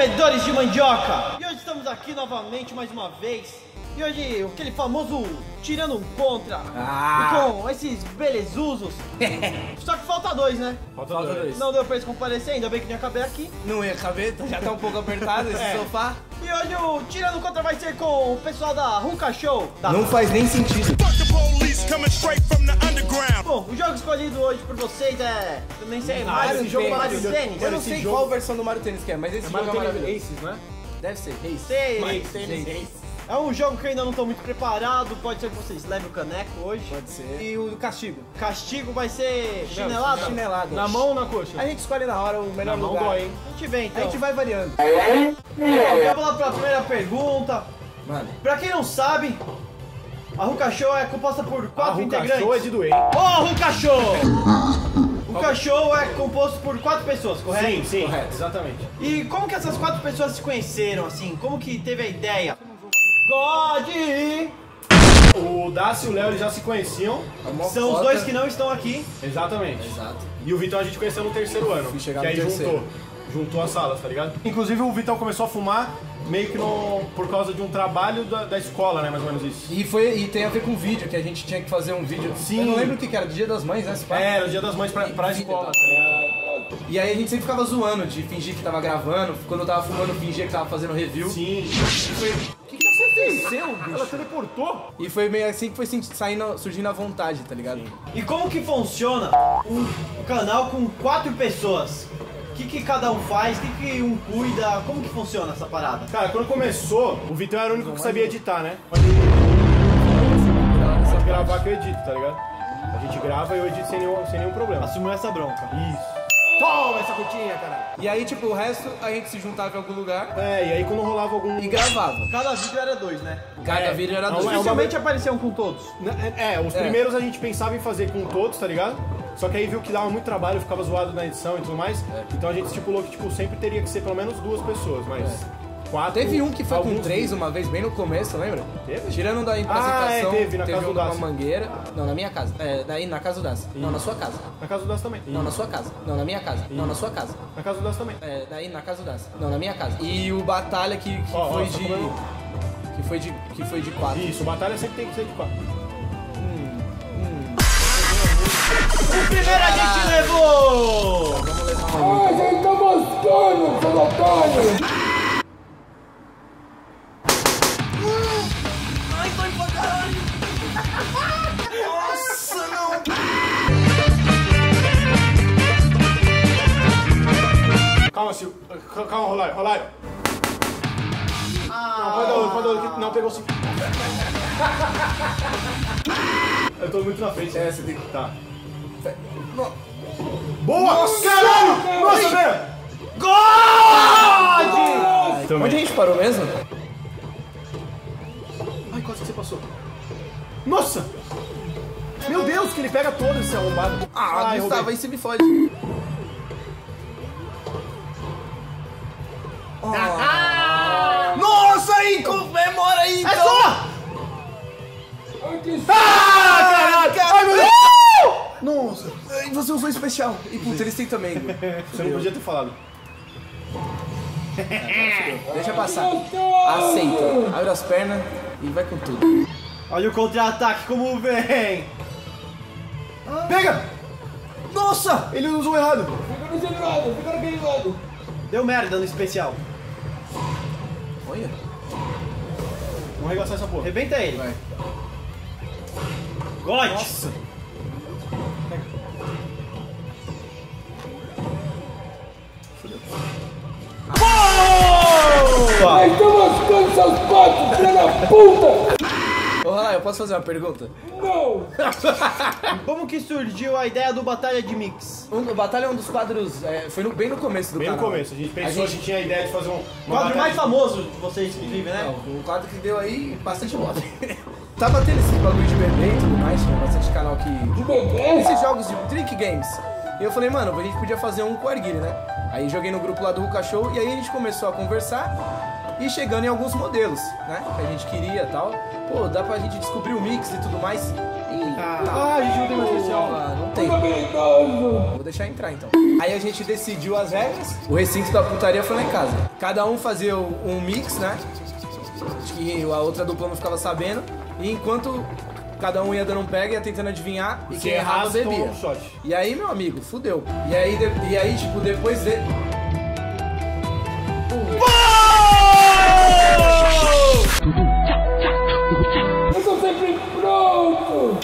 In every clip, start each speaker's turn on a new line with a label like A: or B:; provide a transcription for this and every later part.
A: comedores de mandioca! E hoje estamos aqui novamente, mais uma vez. E hoje, aquele famoso tirando um contra. Com esses belezusos. Só que falta dois, né?
B: Falta dois.
A: Não deu pra eles comparecer, ainda bem que tinha caber aqui.
B: Não ia caber, já tá um pouco apertado esse sofá.
A: E hoje o tirando contra vai ser com o pessoal da Ruka Show.
B: Não faz nem sentido.
A: Bom, o jogo escolhido hoje por vocês é... Eu nem sei, Mario Tênis.
B: Eu não sei qual versão do Mario Tênis que é, mas esse jogo é maravilhoso.
C: Aces, não é?
B: Deve ser, Race.
A: Sei. É um jogo que eu ainda não tô muito preparado, pode ser que vocês levem o caneco hoje.
B: Pode ser.
C: E o castigo?
A: Castigo vai ser chinelada?
B: Chinelada.
C: Na mão ou na coxa?
B: A gente escolhe na hora o melhor
C: Na mão
B: lugar.
C: dói, hein?
A: A gente vem então.
B: A gente vai variando.
A: Vamos lá pra primeira pergunta.
B: Mano.
A: Pra quem não sabe, a Ruka Show é composta por 4 integrantes.
C: A Ruka Show é de doer.
A: Ô, Ruka Show! O Ruka Show é composto por 4 pessoas, correto?
C: Sim,
B: Correto.
C: exatamente.
A: E como que essas 4 pessoas se conheceram, assim? Como que teve a ideia? God!
C: O Dácio e o Léo eles já se conheciam.
A: São os dois que não estão aqui.
C: Exatamente.
B: Exato.
C: E o Vitão a gente conheceu no terceiro ano.
B: Fui chegar
C: que
B: no
C: aí
B: terceiro.
C: juntou as salas, tá ligado? Inclusive o Vitão começou a fumar meio que por causa de um trabalho da escola, né? Mais ou menos isso.
B: E tem a ver com o vídeo, que a gente tinha que fazer um vídeo.
C: Sim.
B: Eu não lembro o que era, do Dia das Mães, né?
C: Era o Dia das Mães pra escola, tá ligado?
B: E aí a gente sempre ficava zoando de fingir que tava gravando, quando eu tava fumando, fingia que tava fazendo review.
C: Sim.
B: O que aconteceu,
C: Ela
B: bicho?
C: teleportou?
B: E foi meio assim que foi surgindo a vontade, tá ligado?
A: E como que funciona o canal com 4 pessoas? O que cada um faz? O que um cuida? Como que funciona essa parada?
C: Cara, quando começou, o Vitão era o único que sabia editar, né? Pode gravar que eu edito, tá ligado? A gente grava e eu edito sem nenhum problema.
A: Assumiu essa bronca.
C: Isso. Toma essa curtinha, caralho.
B: E aí, tipo, o resto a gente se juntava em algum lugar
C: É, e aí quando rolava algum...
B: e gravava.
A: Cada vídeo era 2, né?
B: Cada vídeo era dois.
A: Dificilmente apareciam com todos.
C: Os primeiros a gente pensava em fazer com todos, tá ligado? Só que aí viu que dava muito trabalho, ficava zoado na edição e tudo mais. Então a gente estipulou que tipo, sempre teria que ser pelo menos 2 pessoas, mas 4...
B: Teve um que foi com
C: alguns
B: 3 uma vez, bem no começo, lembra?
C: Teve?
B: Tirando da apresentação,
C: teve, na casa do
B: um com uma
C: Dácio.
B: mangueira. Não, na minha casa. Daí na casa do Dácio. Não, na sua casa.
C: Na casa do Das também.
B: Não, na sua casa. Não, na minha casa. Não, na sua casa.
C: Na casa do Das também.
B: Daí na casa do Dácio. Não, na minha casa. E o Batalha que foi de 4.
C: Isso, batalha sempre tem que ser de 4.
A: O primeiro a gente levou!
B: Vamos levar uma.
D: A gente tá moscando, seu otário!
A: Ai, dói pra caralho! Nossa, não!
C: Calma, Sil. Calma, Rolário. Não, pode dar outro. Não, pegou sim. Eu tô muito na frente.
B: Você tem que.
C: Tá. Boa! Nossa, caralho! Nossa, velho! God!
B: Onde a gente parou mesmo?
C: Ai, quase que você passou. Nossa! Meu Deus, que ele pega todo esse arrombado. Ai,
B: Gustavo,
C: roubei.
B: aí você me fode.
C: Nossa, aí! Comemora aí, então!
A: É só!
C: Caralho! Ai, meu Deus! Nossa!
B: Você usou especial. E puta, eles têm também.
C: Você não podia ter falado.
B: Deixa passar. Aceita. Abre as pernas e vai com tudo.
A: Olha o contra-ataque como vem!
C: Pega! Nossa! Ele usou errado.
D: Fica naquele lado.
A: Deu merda no especial.
B: Olha.
C: Vamos arregaçar essa porra.
A: Arrebenta ele.
B: Vai.
A: God!
C: Nossa!
A: Boa!
D: Estão moscando seus patos, filha da puta!
B: Ô, Rolá, eu posso fazer uma pergunta?
D: Não!
A: Como que surgiu a ideia do Batalha de Mix?
B: O Batalha é um dos quadros. Foi bem no começo do
C: Bem no
B: canal.
C: começo, a gente pensou, a gente tinha a ideia de fazer
A: O
C: uma
A: quadro
C: batalha
A: mais
C: de-
A: famoso de vocês, inclusive, né?
B: Não, um quadro que deu aí bastante moda. Tava tendo esses bagulho de bebê e tudo mais, tinha bastante canal que.
D: De bebê?
B: Esses jogos de Trick Games. E eu falei, mano, a gente podia fazer um com o Arguile, né? Aí joguei no grupo lá do Ruka Show e aí a gente começou a conversar. e chegando em alguns modelos, né? Que a gente queria e tal. Pô, dá pra gente descobrir o mix e tudo mais.
C: A gente não tem mais especial.
B: Não tem. Vou deixar entrar então. Aí a gente decidiu as regras. O recinto da putaria foi lá em casa. Cada um fazia um mix, né? Que a outra dupla não ficava sabendo. E enquanto cada um ia dando um pega, ia tentando adivinhar. E quem errava bebia.
C: Um shot.
B: E aí, meu amigo, fudeu. E aí tipo, depois de...
D: Eu tô sempre pronto!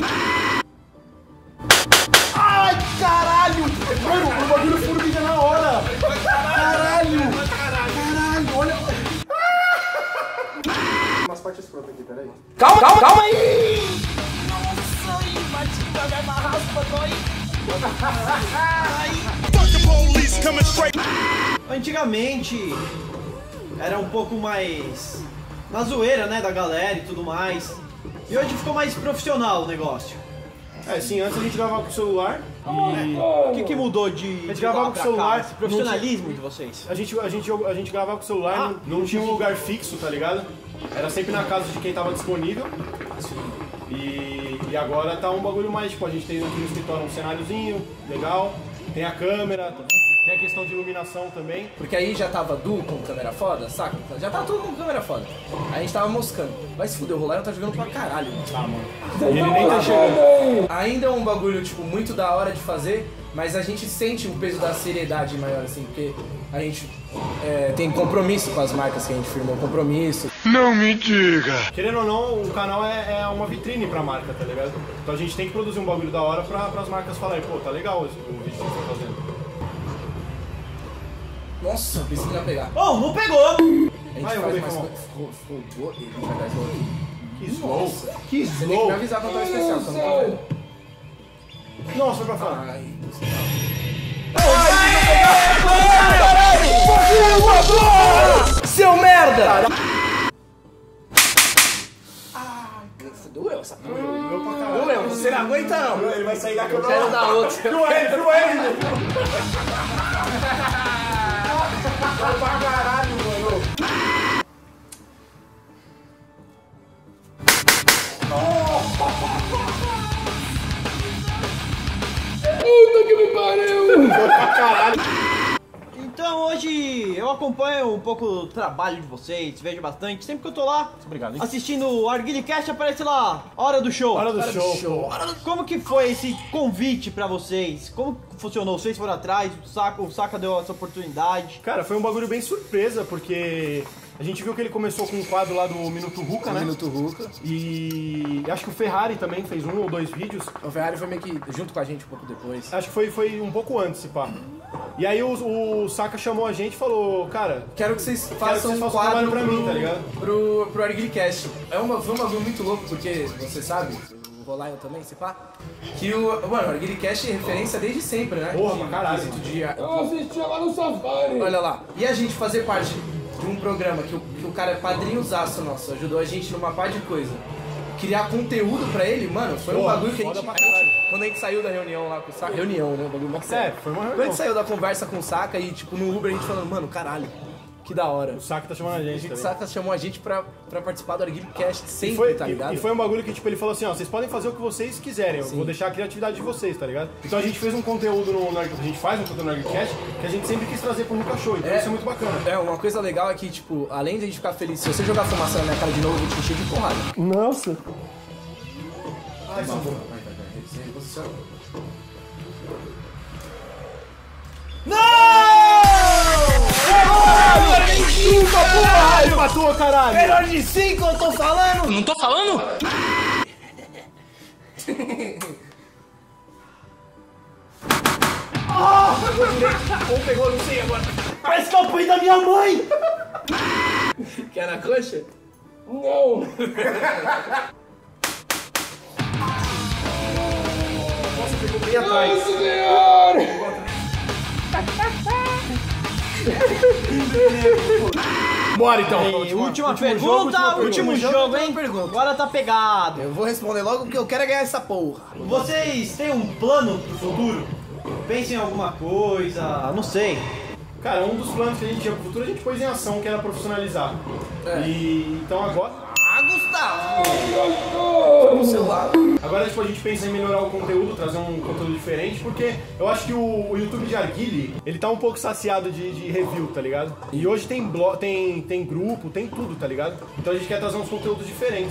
C: Ai, caralho! Mano, o bagulho formiga na hora! Caralho! Caralho, olha... Umas partes prontas aqui, peraí.
B: Calma aí!
A: Antigamente era um pouco mais na zoeira, né, da galera e tudo mais. E hoje ficou mais profissional o negócio.
C: É, sim, antes a gente gravava com o celular e...
A: O que mudou de
C: A gente gravava com o celular,
A: esse profissionalismo de vocês?
C: A gente gravava com o celular, não tinha um lugar fixo, tá ligado? Era sempre na casa de quem tava disponível. E agora tá um bagulho mais, tipo, a gente tem aqui no escritório um cenáriozinho legal, tem a câmera, tem a questão de iluminação também.
B: Porque aí já tava Du com câmera foda, saca? Já tava tudo com câmera foda. Aí a gente tava moscando. Vai se fuder, o Rolário tá jogando pra caralho, mano.
C: Tá, mano. E ele nem tá chegando.
B: Ainda é um bagulho, tipo, muito da hora de fazer, mas a gente sente o peso da seriedade maior, assim, porque a gente tem compromisso com as marcas que a gente firmou, compromisso.
E: Não me diga!
C: Querendo ou não, o canal é uma vitrine pra marca, tá ligado? Então a gente tem que produzir um bagulho da hora pras marcas falarem, pô, tá legal o vídeo que você tá fazendo.
B: Nossa, pensei que ia pegar.
A: Oh, não pegou!
B: A gente
C: Vai, eu vou
B: faz
C: ver
B: mais
C: como.
B: coisa. Ele vai dar slow aqui.
C: Que slow!
B: Você
C: Que
B: tem que
C: slow!
B: me avisar quando tá especial, você não tá vendo?
C: Nossa, foi pra fora.
B: Ai, seu merda! Doeu essa porra.
C: Doeu pra caralho.
B: Doeu, você não aguenta não.
C: Ele vai sair da câmera.
B: Quero dar outra.
C: Filma ele! Vai pra caralho, mano.
D: Puta que me pariu!
C: Pra caralho.
A: Então hoje eu acompanho um pouco o trabalho de vocês, vejo bastante. Sempre que eu tô lá
C: Obrigado, hein?
A: assistindo o Arguilicast, aparece lá, Hora do Show.
C: Hora do show.
A: Como que foi esse convite pra vocês? Como que funcionou? Vocês foram atrás, o Saka deu essa oportunidade.
C: Cara, foi um bagulho bem surpresa, porque a gente viu que ele começou com um quadro lá do Minuto Ruka, né?
B: Minuto Ruka.
C: E acho que o Ferrari também fez 1 ou 2 vídeos.
B: O Ferrari foi meio que junto com a gente um pouco depois.
C: Acho que foi um pouco antes, se pá. E aí o Saka chamou a gente e falou, cara,
B: Quero que vocês façam um
C: façam
B: quadro
C: trabalho pra mim, tá ligado?
B: Pro Arguilicast. Foi um bagulho muito louco, porque você sabe, o Rolaio também, se pá, que mano, o Arguilicast é referência desde sempre, né?
C: Porra, pra caralho.
D: Eu assistia lá no Safari!
B: Olha lá. E a gente fazer parte de um programa que o cara é padrinhozaço nosso, ajudou a gente numa par de coisa. Criar conteúdo pra ele, mano, foi um
C: Porra,
B: bagulho que a
C: foda
B: gente...
C: pra caralho.
B: Quando a gente saiu da reunião lá com o Saka... Reunião, né? O bagulho mó sério.
C: Foi uma
B: Quando a
C: reunião.
B: gente saiu da conversa com o Saka e, tipo, no Uber a gente falando, mano, caralho, que da hora.
C: O Saka tá chamando a gente
B: O
C: também.
B: Saka chamou a gente pra participar do Arguilicast sempre,
C: E foi,
B: tá ligado?
C: e foi um bagulho que, tipo, ele falou assim, ó, vocês podem fazer o que vocês quiserem, eu vou deixar a criatividade de vocês, tá ligado? Então a gente fez um conteúdo a gente faz um conteúdo no Arguilicast que a gente sempre quis trazer pro Nunca Show, então isso é muito bacana.
B: É, uma coisa legal é que, tipo, além de a gente ficar feliz, se você jogar fumaça na minha cara de novo, eu vou te encher de porrada.
C: Nossa.
B: Ai, vai, você reposiciona.
C: Caralho, matou, caralho!
A: Melhor de 5 eu tô falando!
E: Não tô falando?
C: Ou pegou, não sei agora.
A: Parece que é o pai da minha mãe!
B: Quer na coxa?
D: Não!
C: Nossa, pegou bem atrás.
D: Nossa senhora!
C: Bora então.
A: E última pergunta, último jogo, hein? Agora tá pegado.
B: Eu vou responder logo porque eu quero é ganhar essa porra.
A: Vocês têm um plano pro futuro? Pensem em alguma coisa, não sei.
C: Cara, um dos planos que a gente tinha pro futuro, a gente pôs em ação, que era profissionalizar. E então agora...
B: No celular.
C: Agora tipo, a gente pensa em melhorar o conteúdo, trazer um conteúdo diferente, porque eu acho que o YouTube de Arguile, ele tá um pouco saciado de review, tá ligado? E hoje tem blog, tem grupo, tem tudo, tá ligado? Então a gente quer trazer uns conteúdos diferentes.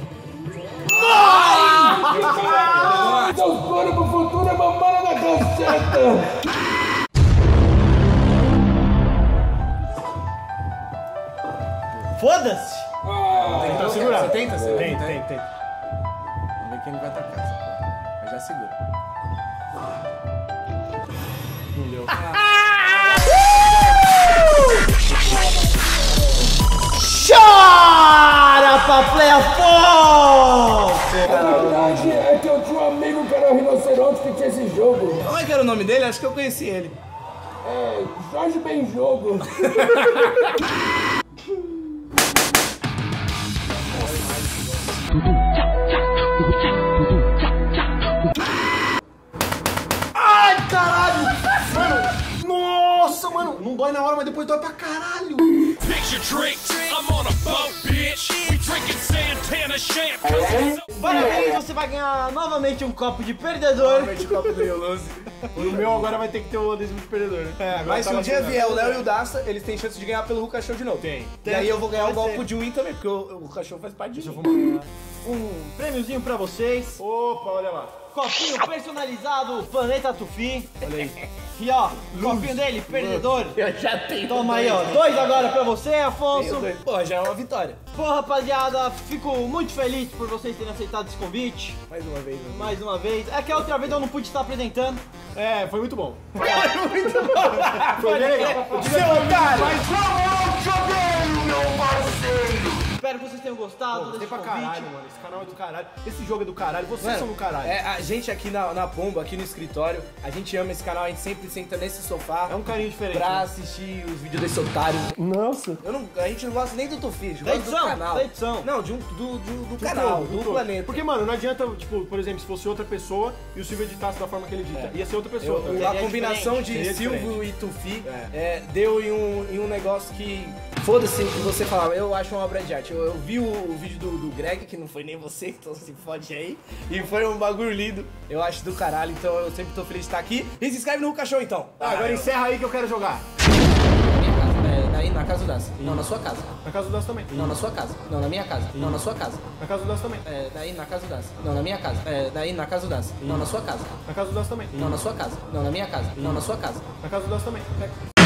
D: Seus planos pro futuro é mamada da caceta!
A: Foda-se!
C: Tem que estar segurado.
B: Você tenta? Você
C: Tenta.
B: Vamos ver quem ele vai atacar essa porra. Mas já segura.
C: Não deu.
A: Chora pra Playafon!
D: A verdade é que eu tinha um amigo que era um rinoceronte que tinha esse jogo.
B: Como é que era o nome dele? Acho que eu conheci ele.
D: É, Jorge Benjogo.
C: Ai, caralho! Mano, nossa, mano! Não dói na hora, mas depois dói pra caralho!
E: Picture trick, I'm on a boat, bitch. We drinking Santana champagne.
A: Parabéns, você vai ganhar novamente um copo de perdedor.
B: Realmente o copo do Rio 11.
C: O meu agora vai ter que ter o adesivo de perdedor, né? É, agora
B: Mas se
C: tá
B: um dia
C: vacinado.
B: vier o Léo e o Daça, eles têm chance de ganhar pelo Ruka Show de novo.
C: Tem.
B: E aí eu vou ganhar o
A: Pode
B: golpe
A: ser.
B: de win também, porque o Ruka Show faz parte disso.
A: Um prêmiozinho pra vocês.
C: Opa, olha lá.
A: Copinho personalizado, Planeta Tufi.
C: Olha aí.
A: E ó, copinho dele, perdedor.
B: Eu já tenho.
A: Toma aí, ó. 2 agora pra você, Afonso.
B: Pô, já é uma vitória.
A: Pô, rapaziada, fico muito feliz por vocês terem aceitado esse convite.
B: Mais uma vez, né?
A: Mais uma vez. É que a outra vez eu não pude estar apresentando.
C: É, foi muito bom.
B: Foi muito bom.
C: Foi bem legal.
B: Seu otário.
A: Espero que vocês tenham gostado
C: Gostei
A: desse
C: pra
A: convite.
C: caralho, mano. Esse canal é do caralho. Esse jogo é do caralho. Vocês
B: Mano,
C: são do caralho.
B: É, a gente aqui na Pomba, aqui no escritório, a gente ama esse canal, a gente sempre senta nesse sofá
C: É um carinho diferente.
B: pra
C: né?
B: assistir os vídeos desse otário.
C: Nossa.
B: A gente não gosta nem do Tufi, a gente
A: Da
B: gosta do
A: edição,
B: canal.
A: da edição.
B: Não, do canal, do planeta.
C: Porque, mano, não adianta, tipo, por exemplo, se fosse outra pessoa e o Silvio editasse da forma que ele edita. Ia ser outra pessoa. tá ligado?
B: A combinação de
C: Seria
B: Silvio e Tufi deu em um negócio que... Foda-se o que você falava, eu acho uma obra de arte. Eu vi o vídeo do Greg, que não foi nem você, então se fode aí. E foi um bagulho lindo. Eu acho do caralho, então eu sempre tô feliz de estar aqui. E se inscreve no Ruka Show, então.
C: Tá, agora encerra aí que eu quero jogar.
B: Na minha casa. Daí na casa do Daça. Não, na sua casa.
C: Na casa do Das também.
B: Não, na sua casa. Não, na minha casa. Não, na sua casa.
C: Na casa do Das também.
B: Daí na casa do Daça. Não, na minha casa. Daí na casa do Daça. Não, na sua casa.
C: Na casa do Das também.
B: Não, na sua casa. Não, na minha casa. Não, na sua casa.
C: Na casa do Das também.